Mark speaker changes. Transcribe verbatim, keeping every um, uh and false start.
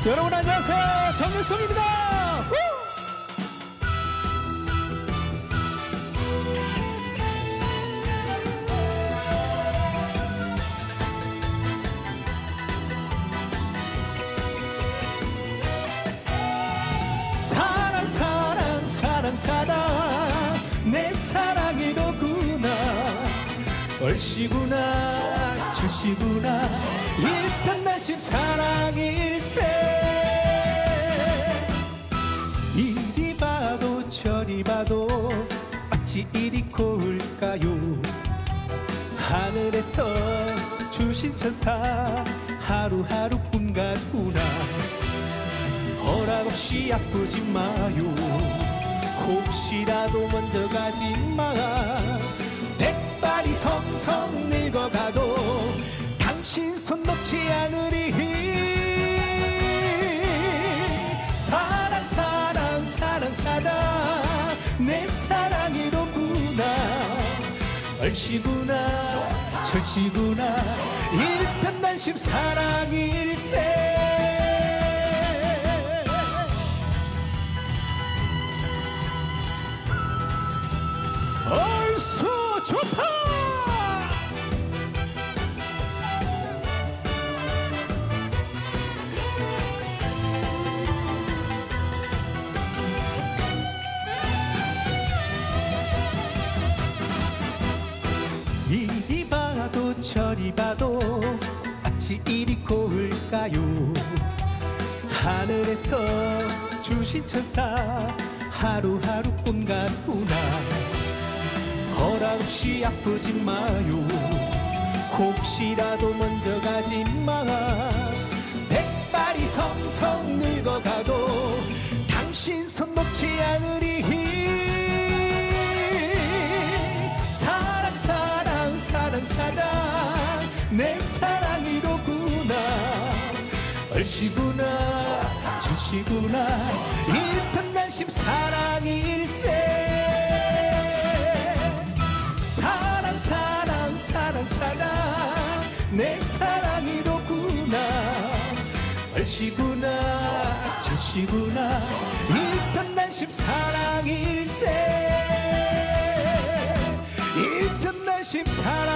Speaker 1: 여러분 안녕하세요. 정일송입니다. 사랑 사랑 사랑 사랑 내 사랑이로구나. 얼씨구나 절씨구나 일편단심 사랑일세. 이리 봐도 저리 봐도 어찌 이리 고울까요. 하늘에서 주신 천사 하루하루 꿈 같구나. 허락 없이 아프지 마요. 혹시라도 먼저 가지 마. 백발이 성성 늙어가도 당신 손 놓지 않으리. 사랑 사랑 사랑 사랑 내 사랑이로구나. 얼씨구나 절씨구나 일편단심 사랑일세. 얼쑤 좋다. 이리 봐도 저리 봐도 어찌 이리 고울까요. 하늘에서 주신 천사 하루하루 꿈 같구나. 허락 없이 아프지 마요. 혹시라도 먼저 가지 마. 백발이 성성 늙어가도 당신 손 놓지 않으리. 사랑 사랑 사랑 사랑 내 사랑이로구나. 얼씨구나 절씨구나 일편단심 사랑일세. 사랑 사랑 사랑 사랑 내 사랑이로구나. 얼씨구나 절씨구나 일편단심 사랑일세. 일편단심 사랑